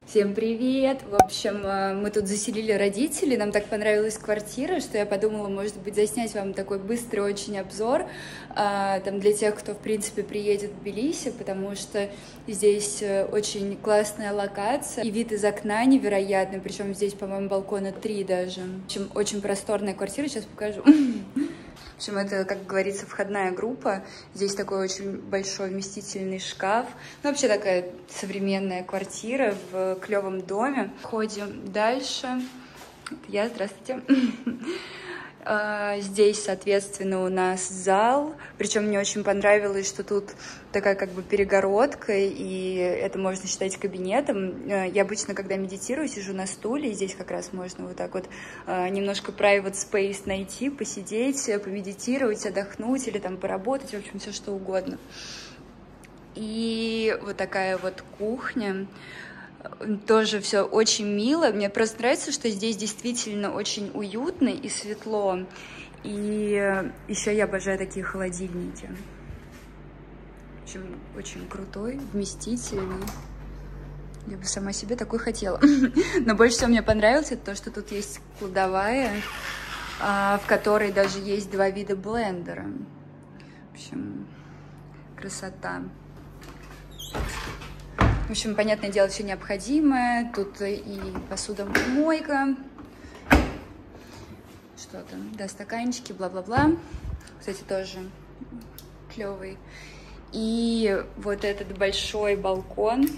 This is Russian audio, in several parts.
Всем привет! В общем, мы тут заселили родителей, нам так понравилась квартира, что я подумала, может быть, заснять вам такой быстрый очень обзор там, для тех, кто, в принципе, приедет в Тбилиси, потому что здесь очень классная локация, и вид из окна невероятный, причем здесь, по-моему, балкона 3 даже. В общем, очень просторная квартира, сейчас покажу. В общем, это, как говорится, входная группа. Здесь такой очень большой вместительный шкаф. Ну, вообще такая современная квартира в клевом доме. Ходим дальше. Это я, здравствуйте. Здесь, соответственно, у нас зал. Причем мне очень понравилось, что тут такая как бы перегородка, и это можно считать кабинетом. Я обычно, когда медитирую, сижу на стуле, и здесь как раз можно вот так вот немножко private space найти, посидеть, помедитировать, отдохнуть или там поработать, в общем, все что угодно. И вот такая вот кухня. Тоже все очень мило. Мне просто нравится, что здесь действительно очень уютно и светло. И еще я обожаю такие холодильники. В общем, очень крутой, вместительный. Я бы сама себе такой хотела. Но больше всего мне понравилось это то, что тут есть кладовая, в которой даже есть 2 вида блендера. В общем, красота. В общем, понятное дело, все необходимое. Тут и посудомойка. Что там? Да, стаканчики, бла-бла-бла. Кстати, тоже клевый. И вот этот большой балкон.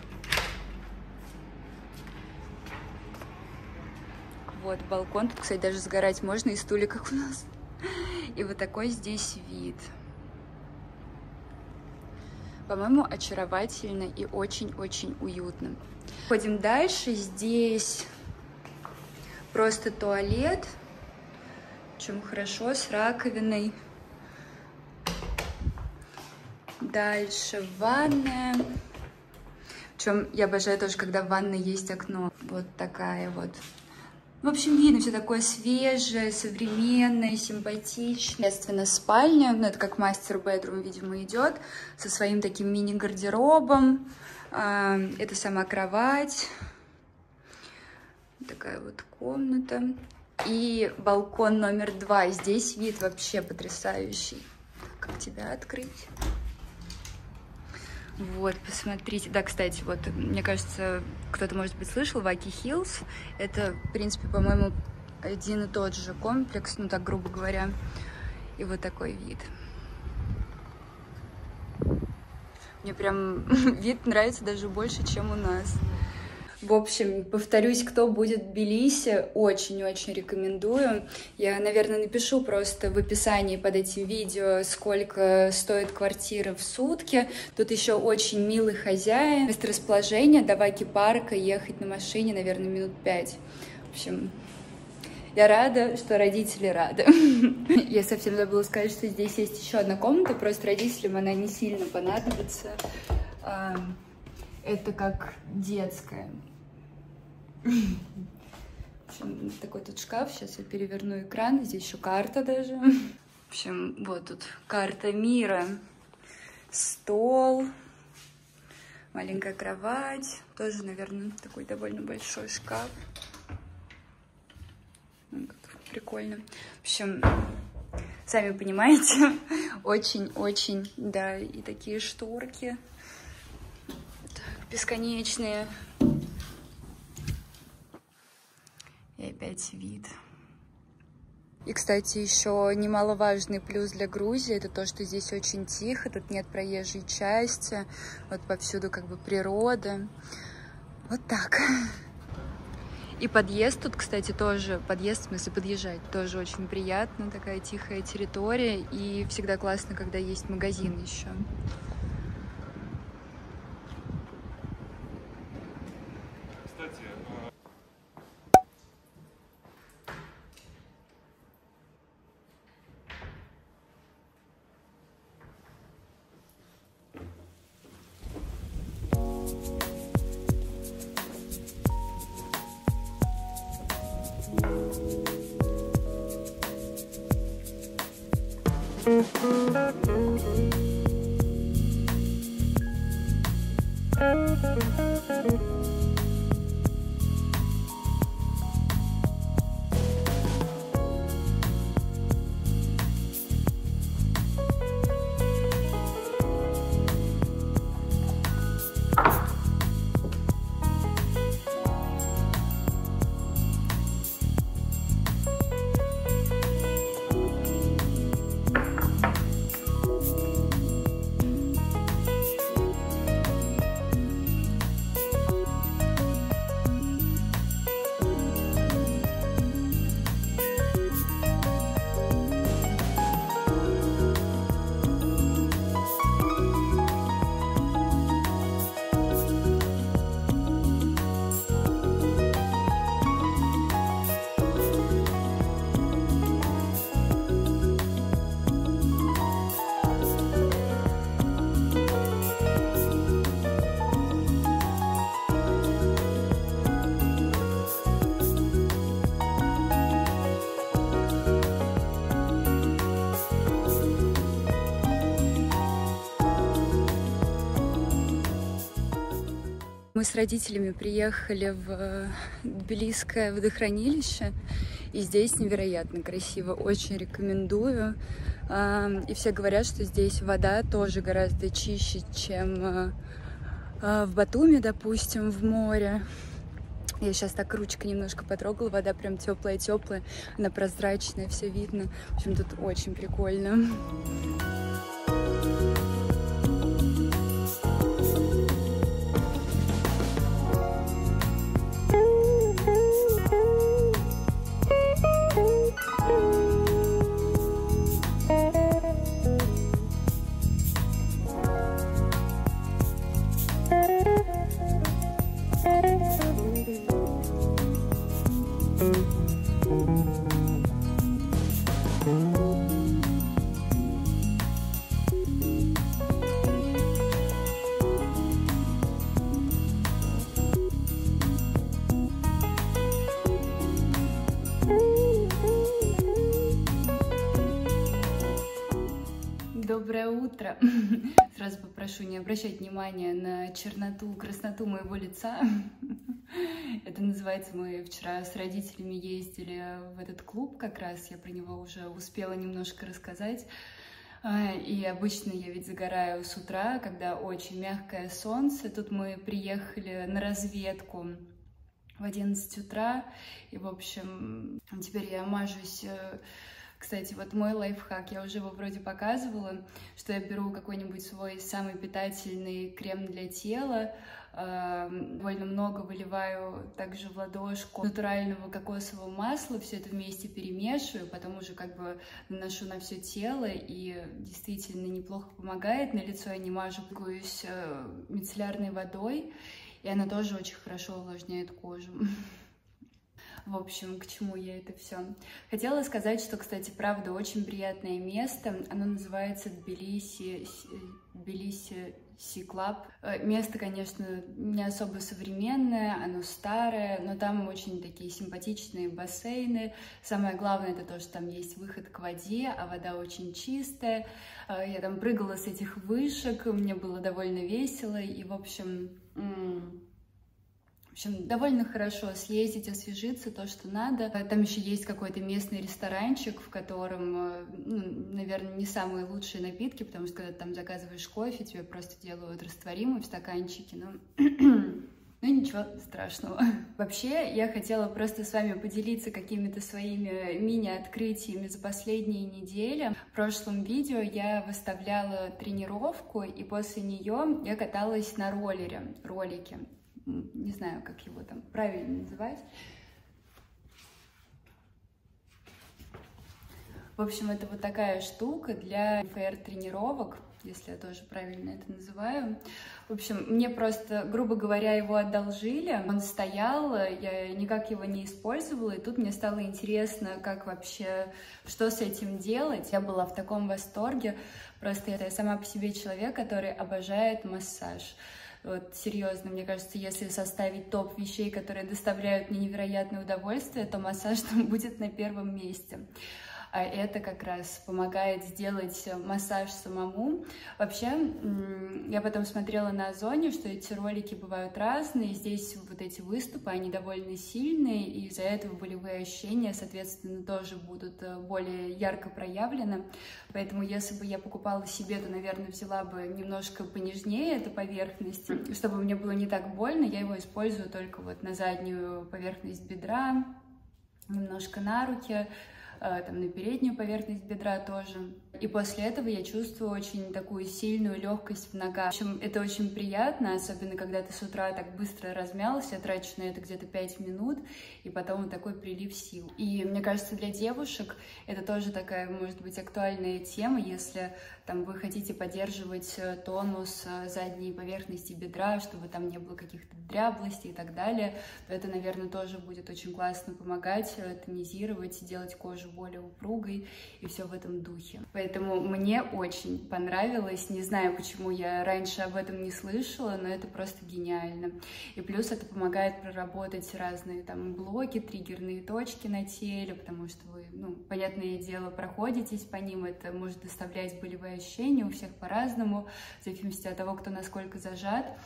Вот балкон. Тут, кстати, даже сгорать можно, и стулья, как у нас. И вот такой здесь вид. По-моему, очаровательно и очень-очень уютно. Ходим дальше. Здесь просто туалет. Чем хорошо, с раковиной. Дальше ванная. Причем я обожаю тоже, когда в ванной есть окно. Вот такая вот. В общем, видно все такое свежее, современное, симпатичное. Естественно, спальня, ну это как мастер-бедрум, видимо, идет, со своим таким мини-гардеробом. Это сама кровать. Такая вот комната. И балкон номер 2. Здесь вид вообще потрясающий. Как тебя открыть? Вот, посмотрите. Да, кстати, вот, мне кажется, кто-то, может быть, слышал Ваки Хиллз. Это, в принципе, по-моему, один и тот же комплекс, ну, так, грубо говоря. И вот такой вид. Мне прям вид нравится даже больше, чем у нас. В общем, повторюсь, кто будет в Тбилиси, очень-очень рекомендую. Я, наверное, напишу просто в описании под этим видео, сколько стоит квартира в сутки. Тут еще очень милый хозяин. Месторасположение до Ваки парка ехать на машине, наверное, минут 5. В общем, я рада, что родители рады. Я совсем забыла сказать, что здесь есть еще одна комната, просто родителям она не сильно понадобится. Это как детская. В общем, такой тут шкаф. Сейчас я переверну экран. Здесь еще карта даже. В общем, вот тут карта мира. Стол. Маленькая кровать. Тоже, наверное, такой довольно большой шкаф. Как прикольно. В общем, сами понимаете, очень-очень, да, и такие шторки. Бесконечные. И опять вид. И, кстати, еще немаловажный плюс для Грузии — это то, что здесь очень тихо, тут нет проезжей части, вот повсюду как бы природа. Вот так. И подъезд тут, кстати, тоже, подъезд, в смысле подъезжать, тоже очень приятно, такая тихая территория, и всегда классно, когда есть магазин еще. Мы с родителями приехали в Тбилисское водохранилище, и здесь невероятно красиво, очень рекомендую. И все говорят, что здесь вода тоже гораздо чище, чем в Батуми, допустим, в море. Я сейчас так ручкой немножко потрогала, вода прям теплая-теплая, она прозрачная, все видно. В общем, тут очень прикольно. Доброе утро! Сразу попрошу не обращать внимания на черноту, красноту моего лица. Это называется, мы вчера с родителями ездили в этот клуб как раз, я про него уже успела немножко рассказать. И обычно я ведь загораю с утра, когда очень мягкое солнце. Тут мы приехали на разведку в 11 утра, и, в общем, теперь я мажусь. Кстати, вот мой лайфхак, я уже его вроде показывала, что я беру какой-нибудь свой самый питательный крем для тела, довольно много выливаю также в ладошку натурального кокосового масла, все это вместе перемешиваю, потом уже как бы наношу на все тело, и действительно неплохо помогает. На лицо я не мажу, пользуюсь мицеллярной водой, и она тоже очень хорошо увлажняет кожу. В общем, к чему я это все? Хотела сказать, что, кстати, правда, очень приятное место. Оно называется Тбилиси Sea Club. Место, конечно, не особо современное, оно старое, но там очень такие симпатичные бассейны. Самое главное, это то, что там есть выход к воде, а вода очень чистая. Я там прыгала с этих вышек, мне было довольно весело, и, в общем, довольно хорошо съездить, освежиться, то, что надо. Там еще есть какой-то местный ресторанчик, в котором, наверное, не самые лучшие напитки, потому что когда ты там заказываешь кофе, тебе просто делают растворимый в стаканчике, но ничего страшного. Вообще, я хотела просто с вами поделиться какими-то своими мини-открытиями за последние недели. В прошлом видео я выставляла тренировку, и после нее я каталась на ролике. Не знаю, как его там правильно называть. В общем, это вот такая штука для ФР-тренировок, если я тоже правильно это называю. В общем, мне просто, грубо говоря, его одолжили. Он стоял, я никак его не использовала, и тут мне стало интересно, как вообще, что с этим делать. Я была в таком восторге. Просто я сама по себе человек, который обожает массаж. Вот, серьезно, мне кажется, если составить топ вещей, которые доставляют мне невероятное удовольствие, то массаж там будет на первом месте. А это как раз помогает сделать массаж самому. Вообще, я потом смотрела на Озоне, что эти ролики бывают разные. Здесь вот эти выступы, они довольно сильные, и из-за этого болевые ощущения, соответственно, тоже будут более ярко проявлены. Поэтому, если бы я покупала себе, то, наверное, взяла бы немножко понежнее эту поверхность, чтобы мне было не так больно. Я его использую только вот на заднюю поверхность бедра, немножко на руки, там, на переднюю поверхность бедра тоже. И после этого я чувствую очень такую сильную легкость в ногах. В общем, это очень приятно, особенно когда ты с утра так быстро размялся. Я трачу на это где-то 5 минут, и потом вот такой прилив сил. И мне кажется, для девушек это тоже такая, может быть, актуальная тема, если там вы хотите поддерживать тонус задней поверхности бедра, чтобы там не было каких-то дряблостей и так далее, то это, наверное, тоже будет очень классно помогать, тонизировать, делать кожу более упругой и все в этом духе. Поэтому мне очень понравилось, не знаю, почему я раньше об этом не слышала, но это просто гениально. И плюс это помогает проработать разные там блоки, триггерные точки на теле, потому что вы, понятное дело, проходитесь по ним, это может доставлять болевые ощущения, у всех по-разному, в зависимости от того, кто насколько зажат.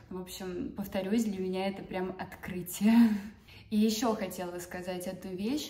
В общем, повторюсь, для меня это прям открытие. И еще хотела сказать одну вещь.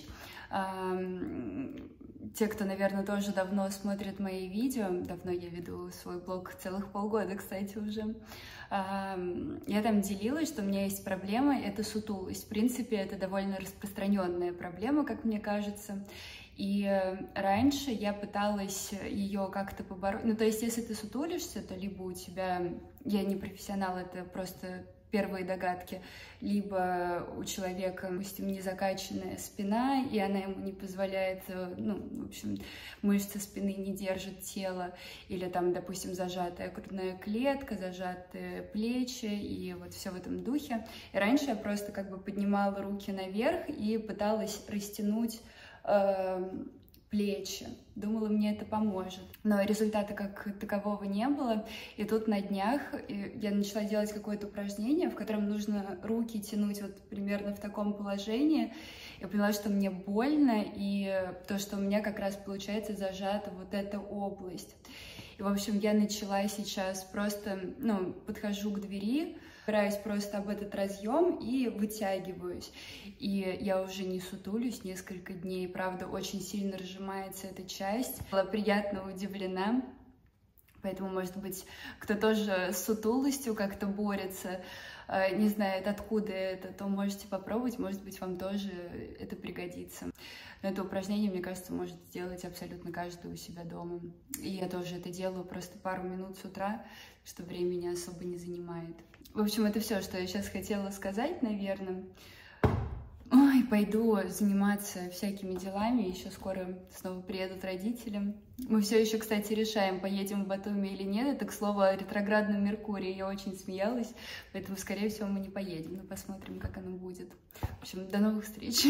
Те, кто, наверное, тоже давно смотрит мои видео, давно я веду свой блог, целых полгода, кстати, уже, я там делилась, что у меня есть проблема, это сутулость. В принципе, это довольно распространенная проблема, как мне кажется. И раньше я пыталась ее как-то побороть. Ну, то есть, если ты сутулишься, то либо у тебя, я не профессионал, это просто первые догадки, либо у человека, допустим, не закачанная спина, и она ему не позволяет, ну, в общем, мышцы спины не держат тело, или там, допустим, зажатая грудная клетка, зажатые плечи, и вот все в этом духе. И раньше я просто как бы поднимала руки наверх и пыталась растянуть плечи. Думала, мне это поможет. Но результата как такового не было. И тут на днях я начала делать какое-то упражнение, в котором нужно руки тянуть вот примерно в таком положении. Я поняла, что мне больно, и то, что у меня как раз получается зажата вот эта область. И, в общем, я начала сейчас просто, ну, подхожу к двери, опираюсь просто об этот разъем и вытягиваюсь. И я уже не сутулюсь несколько дней, правда, очень сильно разжимается эта часть. Была приятно удивлена. Поэтому, может быть, кто тоже с сутулостью как-то борется, не знает, откуда это, то можете попробовать, может быть, вам тоже это пригодится. Но это упражнение, мне кажется, может сделать абсолютно каждый у себя дома. И я тоже это делаю просто пару минут с утра, что времени особо не занимает. В общем, это все, что я сейчас хотела сказать, наверное. Ой, пойду заниматься всякими делами, еще скоро снова приедут родители. Мы все еще, кстати, решаем, поедем в Батуми или нет. Это, к слову, о ретроградном Меркурии. Я очень смеялась, поэтому, скорее всего, мы не поедем. Но посмотрим, как оно будет. В общем, до новых встреч!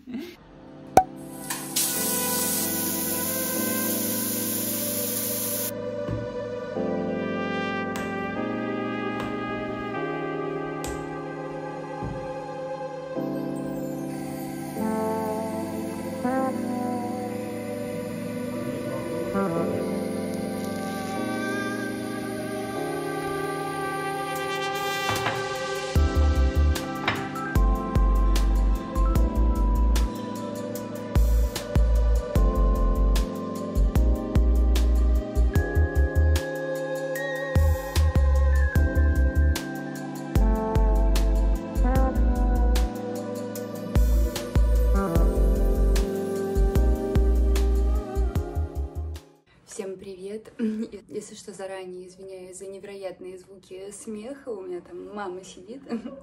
Всем привет! Если что, заранее извиняюсь за невероятные звуки смеха. У меня там мама сидит.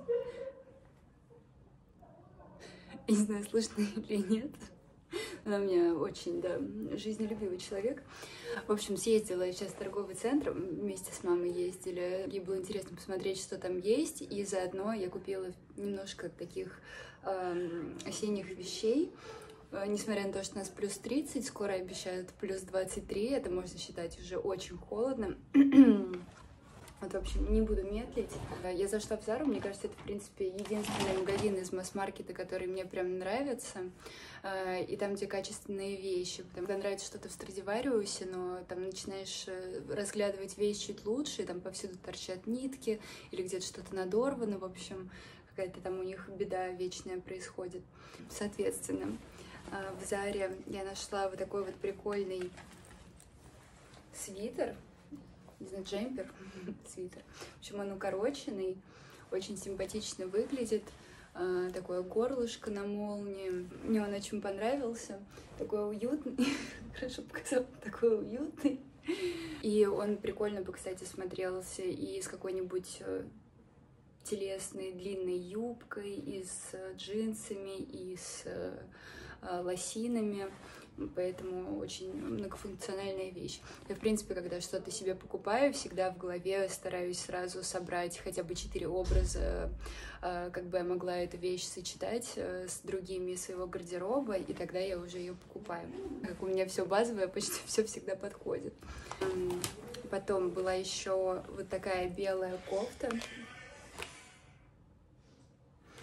Не знаю, слышно или нет. Она у меня очень, да, жизнелюбивый человек. В общем, съездила сейчас в торговый центр, вместе с мамой ездили. Ей было интересно посмотреть, что там есть. И заодно я купила немножко таких осенних вещей. Несмотря на то, что у нас плюс 30, скоро обещают плюс 23, это можно считать уже очень холодно. Вот, в общем, не буду медлить. Я зашла в Зару, мне кажется, это, в принципе, единственный магазин из масс-маркета, который мне прям нравится. И там, где качественные вещи. Когда нравится что-то в Страдивариусе, но там начинаешь разглядывать вещь чуть лучше, и там повсюду торчат нитки, или где-то что-то надорвано, в общем, какая-то там у них беда вечная происходит. Соответственно, в Заре я нашла вот такой вот прикольный свитер, не знаю, джемпер, свитер. В общем, он укороченный, очень симпатично выглядит. Такое горлышко на молнии. Мне он очень понравился. Такой уютный, хорошо показал, такой уютный. И он прикольно бы, кстати, смотрелся и с какой-нибудь телесной длинной юбкой, и с джинсами, и с лосинами, поэтому очень многофункциональная вещь. Я, в принципе, когда что-то себе покупаю, всегда в голове стараюсь сразу собрать хотя бы 4 образа, как бы я могла эту вещь сочетать с другими из своего гардероба, и тогда я уже ее покупаю. Как у меня все базовое, почти все всегда подходит. Потом была еще вот такая белая кофта.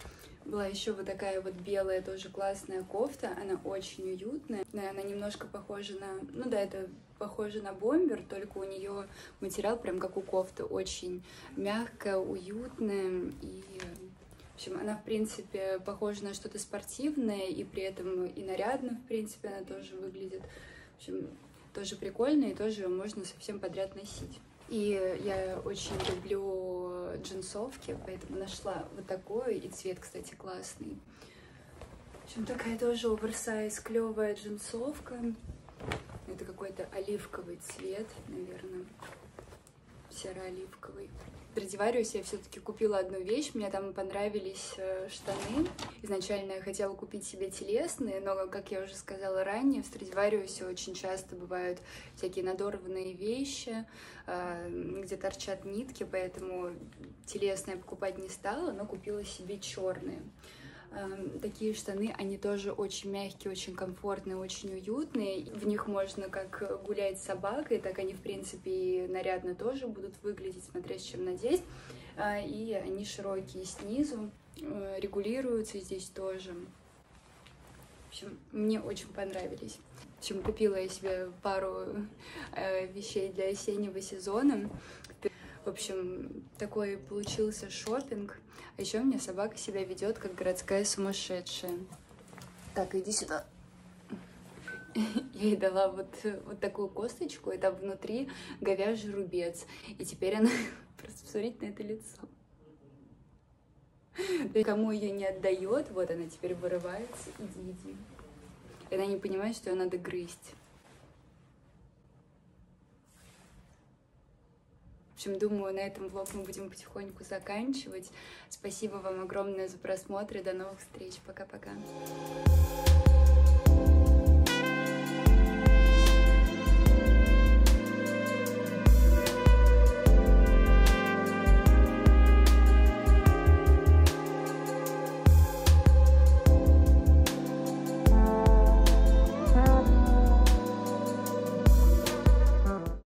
Была еще вот такая вот белая, тоже классная кофта, она очень уютная, она немножко похожа на, ну да, это похоже на бомбер, только у нее материал прям как у кофты, очень мягкая, уютная, и, в общем, она, в принципе, похожа на что-то спортивное, и при этом и нарядно, в принципе, она тоже выглядит, в общем, тоже прикольно, и тоже можно совсем подряд носить. И я очень люблю джинсовки, поэтому нашла вот такую, и цвет, кстати, классный. В общем, такая тоже оверсайз, клевая джинсовка. Это какой-то оливковый цвет, наверное, серо-оливковый. В Stradivarius я все-таки купила одну вещь, мне там понравились штаны. Изначально я хотела купить себе телесные, но, как я уже сказала ранее, в Stradivarius очень часто бывают всякие надорванные вещи, где торчат нитки, поэтому телесные покупать не стала, но купила себе черные. Такие штаны, они тоже очень мягкие, очень комфортные, очень уютные. В них можно как гулять с собакой, так они, в принципе, и нарядно тоже будут выглядеть, смотря с чем надеть. И они широкие снизу, регулируются здесь тоже. В общем, мне очень понравились. В общем, купила я себе пару вещей для осеннего сезона. В общем, такой получился шопинг. А еще у меня собака себя ведет как городская сумасшедшая. Так, иди сюда. Я ей дала вот такую косточку, и там внутри говяжий рубец. И теперь она... Просто посмотрите на это лицо. Кому ее не отдает, вот она теперь вырывается. Иди, иди. И она не понимает, что ее надо грызть. В общем, думаю, на этом влог мы будем потихоньку заканчивать. Спасибо вам огромное за просмотр и до новых встреч. Пока-пока.